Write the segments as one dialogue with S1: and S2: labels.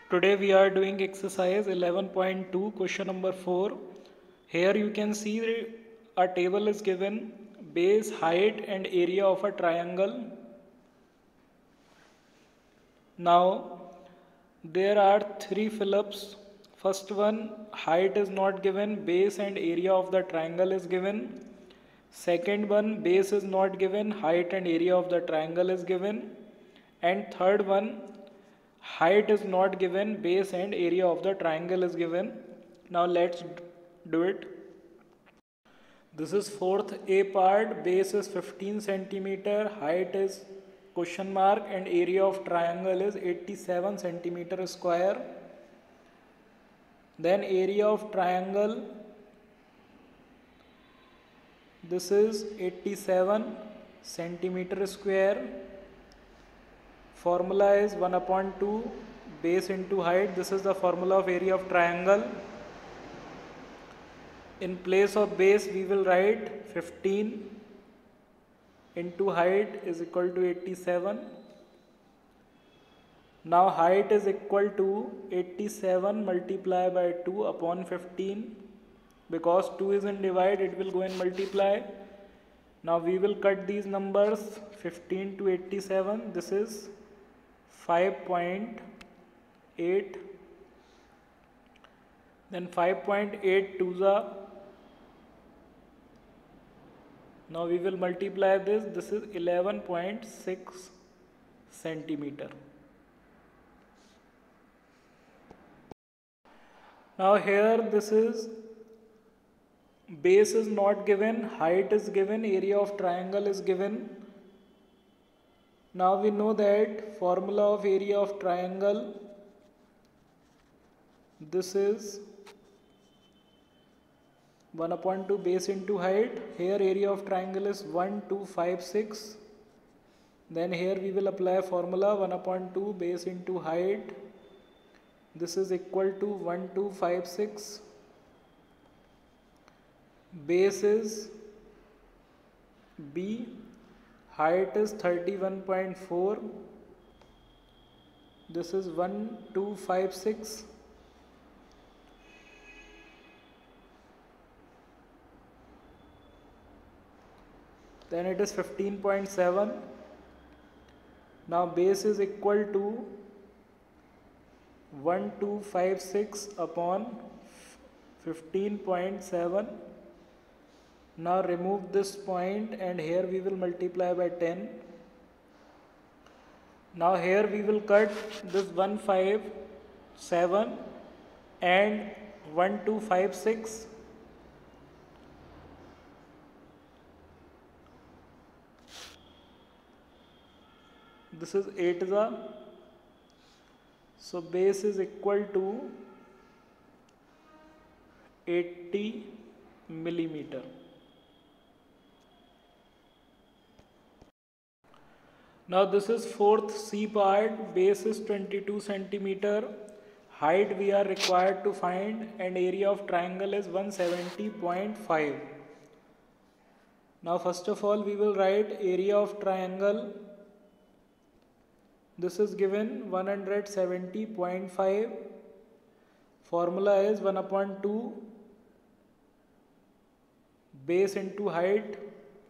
S1: Today we are doing exercise 11.2 question number 4. Here you can see a table is given, base, height and area of a triangle. Now there are three fill-ups. First one, height is not given, base and area of the triangle is given. Second one, base is not given, height and area of the triangle is given. And third one, height is not given, base and area of the triangle is given. Now let's do it. This is fourth A part, base is 15 centimeter, height is question mark and area of triangle is 87 centimeter square. Then area of triangle, this is 87 centimeter square. Formula is 1 upon 2 base into height. This is the formula of area of triangle. In place of base we will write 15 into height is equal to 87. Now height is equal to 87 multiplied by 2 upon 15. Because 2 is in divide, it will go in multiply. Now we will cut these numbers, 15 to 87. This is 5.8. Then 5.8 to the. Now we will multiply this. This is 11.6 centimeter. Now here this is base is not given, height is given, area of triangle is given. Now we know that formula of area of triangle, this is 1 upon 2 base into height. Here area of triangle is 1256. Then here we will apply formula 1 upon 2 base into height. This is equal to 1256. Base is B, height is 31.4. This is 1256. Then it is 15.7. Now base is equal to 1256 upon 15.7. Now remove this point and here we will multiply by 10. Now here we will cut this 157 and 1256. This is 8 the. So base is equal to 80 millimeter. Now this is fourth C part, base is 22 centimeter, height we are required to find and area of triangle is 170.5. Now first of all we will write area of triangle. This is given 170.5. Formula is 1 upon 2 base into height.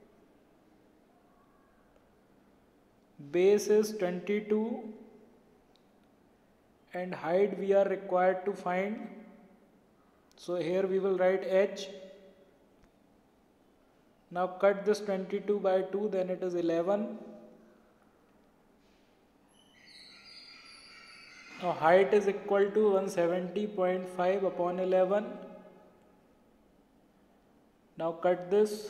S1: Base is 22 and height we are required to find. So here we will write h. Now cut this 22 by 2, then it is 11. Now height is equal to 170.5 upon 11. Now cut this.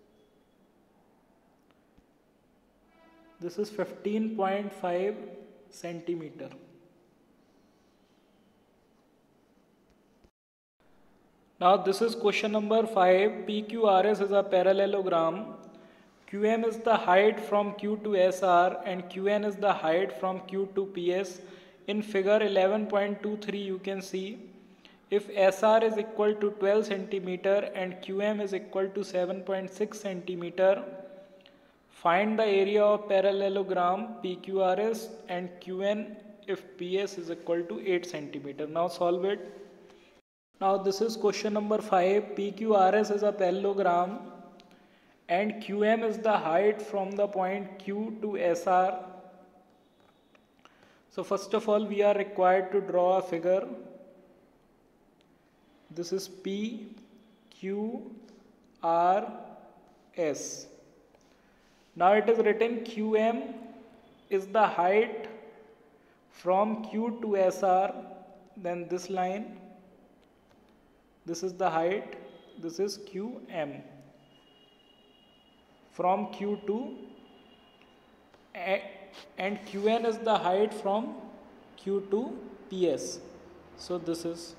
S1: This is 15.5 centimeter. Now this is question number 5. PQRS is a parallelogram. QM is the height from Q to SR and QN is the height from Q to PS. In figure 11.23 you can see if SR is equal to 12 centimeter and QM is equal to 7.6 centimeter, find the area of parallelogram PQRS and QN if PS is equal to 8 centimeter. Now solve it. Now this is question number 5. PQRS is a parallelogram and QM is the height from the point Q to SR. So first of all we are required to draw a figure. This is P, Q, R, S. Now it is written QM is the height from Q to SR, then this line, this is the height, this is QM. From Q to, and QN is the height from Q to PS. So this is.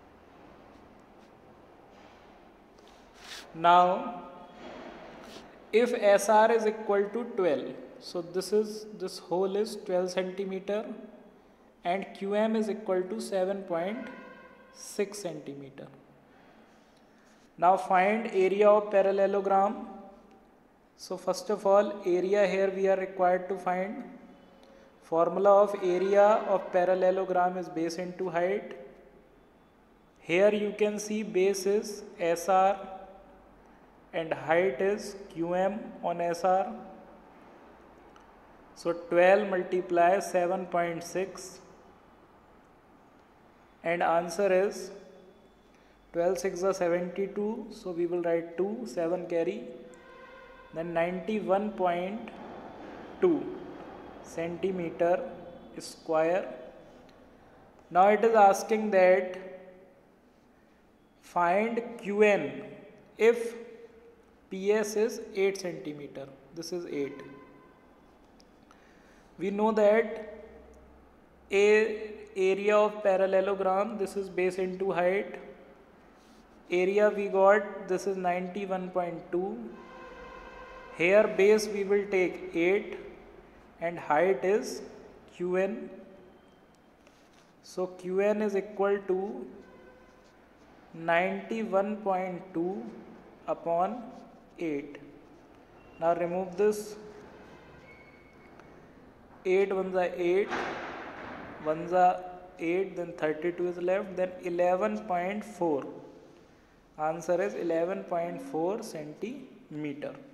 S1: Now if SR is equal to 12, so this hole is 12 centimeter and QM is equal to 7.6 centimeter. Now find area of parallelogram. So first of all, area here we are required to find. Formula of area of parallelogram is base into height. Here you can see base is SR and height is QM on SR. So 12 multiply 7.6 and answer is 12 6 are 72. So we will write 2, 7 carry, then 91.2 centimeter square. Now it is asking that find QN if PS is 8 centimeter. This is 8. We know that area of parallelogram, this is base into height. Area we got, this is 91.2. Here base we will take 8 and height is QN. So QN is equal to 91.2 upon 8. Now remove this. 8 ones are 8, ones are 8, then 32 is left, then 11.4. Answer is 11.4 centimeter.